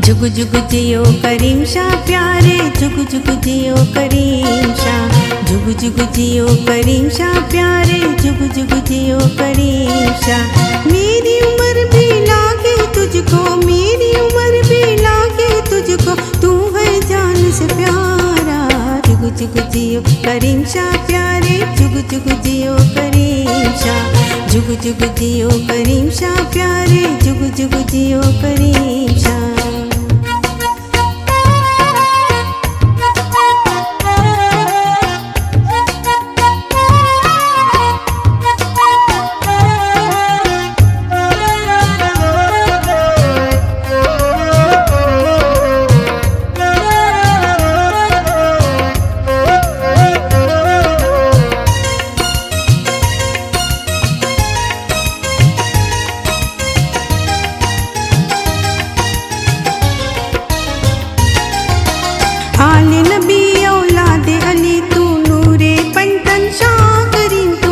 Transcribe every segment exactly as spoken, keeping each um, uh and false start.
जुग जुग जियो करीम शाह प्यारे, जुग जुग जियो करीम शाह, जुग जुग जियो करीम शाह प्यारे, जुग जुग जियो करीम शाह। मेरी उम्र भी लागे तुझको, मेरी उम्र भी लागे तुझको, तू है जान से प्यारा। जुग जुग जियो करीम शाह प्यारे, जुग जुग जियो करीम शाह, जुग जुग जियो करीम शाह प्यारे, जुग जुग जियो करीम शाह। आले नबी औलादे अली तू, नूरे पंतन शाह करीम तू।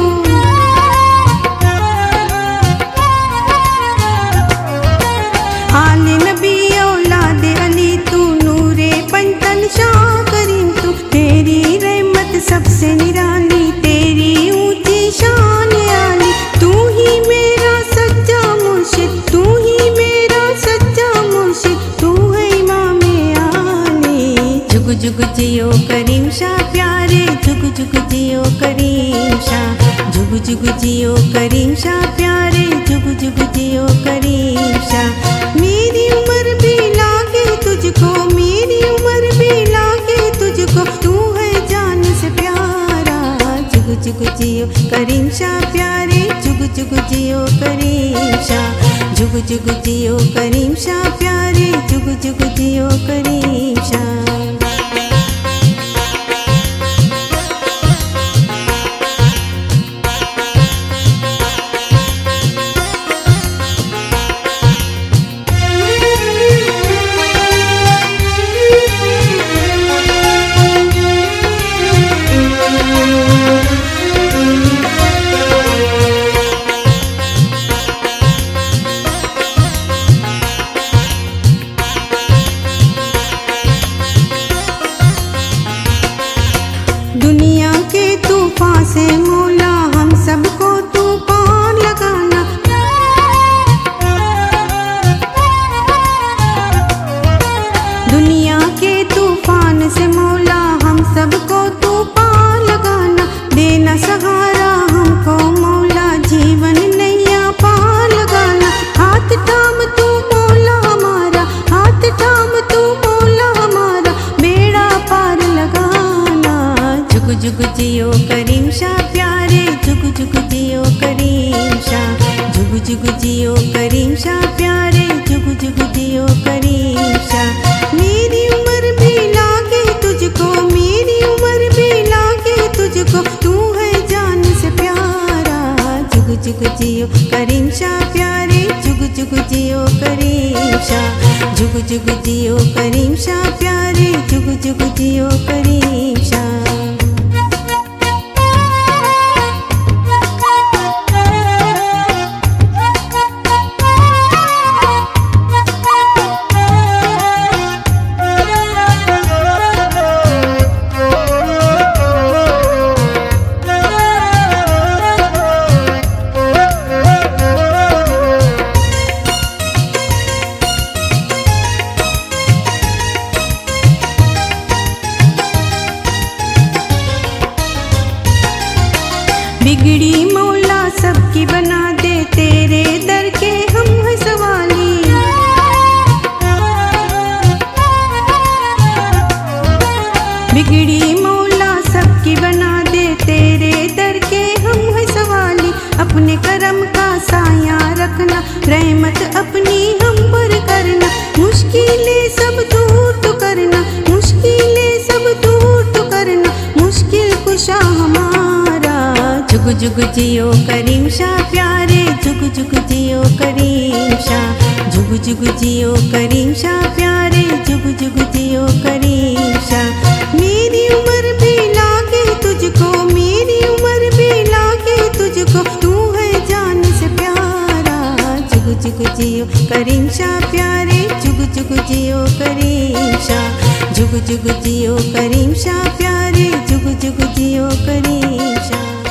आले नबी औलादे अली तू, नूरे पंतन शाह करीम तू। तेरी रहमत सबसे निराली, तेरी ऊंची शान आली, तू ही मेरा सच्चा मुर्शिद, तू ही मेरा सच्चा मुर्शिद, तू है इमामे आले। जुग जुग जियो करीम शाह प्यारे, जुग जुग जियो करीम शाह, जुग जुग जियो करीम शाह प्यारे, जुग जुग जियो करीम शाह। मेरी उम्र भी लागे तुझको, मेरी उम्र भी लागे तुझको, तू है जान से प्यारा। जुग जुग जियो करीम शाह प्यारे, जुग जुग जियो करीम शाह, जुग जुग जियो करीम शाह प्यारे, जुग जुग जियो करीम शाह। दुनिया के तूफान से मौला हम सबको तूफान लगाना। दुनिया के तूफान से मौला हम सबको तूफान लगाना। देना सहारा हमको मौला, जीवन नैया पार लगाना। हाथ थाम तू मौला हमारा, हाथ थाम तू मौला हमारा, बेड़ा पार लगाना। जुग जुग जियो करीम शाह प्यारे, जुग जुग जियो करीम शाह, जुग जुग जियो करीम शाह प्यारे, जुग जुग जियो करीम शाह। मेरी उम्र भी लागे तुझको, मेरी उम्र भी लागे तुझको, तू है जान से प्यारा। जुग जुग जियो करीम शाह प्यारे, जुग जुग जियो करीम शाह, जुग जुग जियो करीम शाह प्यारे, जुग जुग जियो करीम शाह। बिगड़ी मौला सबकी बना दे, तेरे दर के हम हैं सवाली। बिगड़ी मौला सबकी बना दे, तेरे दर के हम हैं सवाली। अपने करम का साया रखना, रहमत अपनी हम पर करना। मुश्किलें सब दूर तो करना, मुश्किलें सब दूर तो करना, मुश्किल कुशा हमारा। जुग जुग जियो करीम शाह प्यारे, जुग जुग जियो करीम शाह, जुग जुग जियो करीम शाह प्यारे, जुग जुग जियो करीम शाह। मेरी उम्र भी लागे तुझको, मेरी उम्र भी लागे तुझको, तू है जान से प्यारा। जुग जुग जियो करीम शाह प्यारे, जुग जुग जियो करीम शाह, जुग जुग जियो करीम शाह प्यारे, जुग जुग जियो करीम शाह।